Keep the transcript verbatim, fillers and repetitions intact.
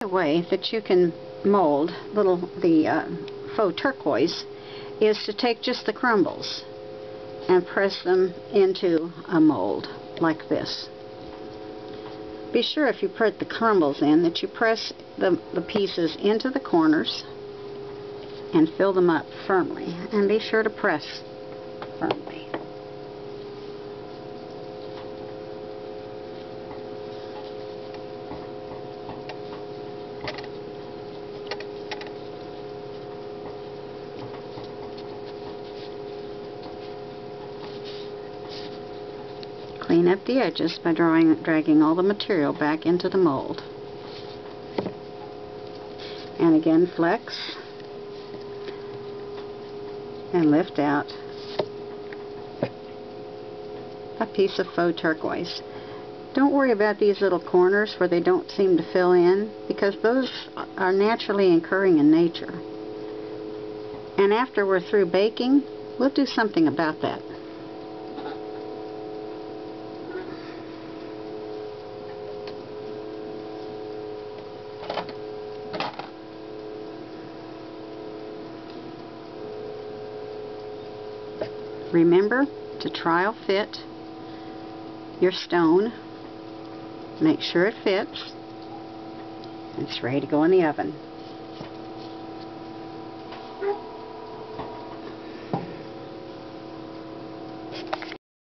The way that you can mold little the uh, faux turquoise is to take just the crumbles and press them into a mold like this. Be sure if you put the crumbles in that you press the, the pieces into the corners and fill them up firmly, and be sure to press firmly. Clean up the edges by drawing, dragging all the material back into the mold. And again, flex and lift out a piece of faux turquoise. Don't worry about these little corners where they don't seem to fill in, because those are naturally occurring in nature. And after we're through baking, we'll do something about that. Remember to trial fit your stone. Make sure it fits. It's ready to go in the oven.